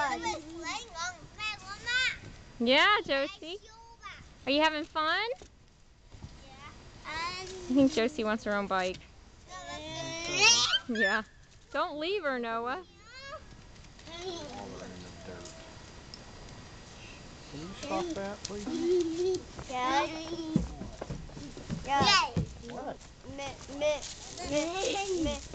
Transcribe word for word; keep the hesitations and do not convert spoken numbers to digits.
Yeah, Josie. Are you having fun? I think Josie wants her own bike. Yeah. Don't leave her, Noah. Can you stop that, please? Yeah. Yeah. What? Me, me, me, me.